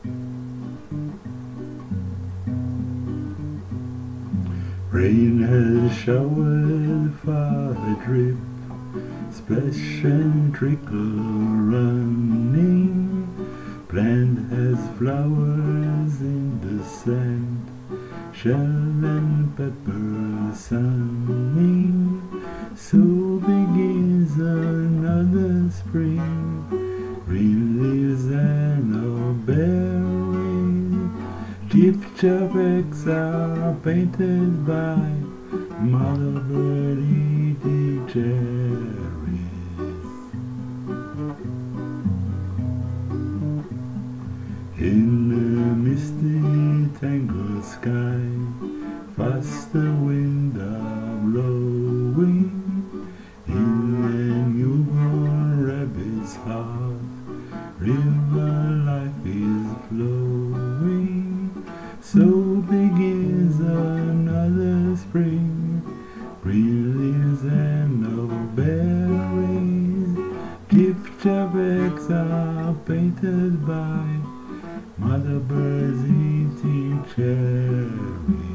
Rain has showered far a drip, splash and trickle running. Plant has flowers in the sand, shell and pepper sunning. So begins another spring, green leaves and all berries. Chip-chop eggs are painted by mother bird eating cherries. In a misty tangled sky, fast the wind are blowing. In a newborn rabbit's heart, river life is flowing. So begins another spring, green leaves and no berries. Chip-chop eggs are painted by mother birds eating cherries.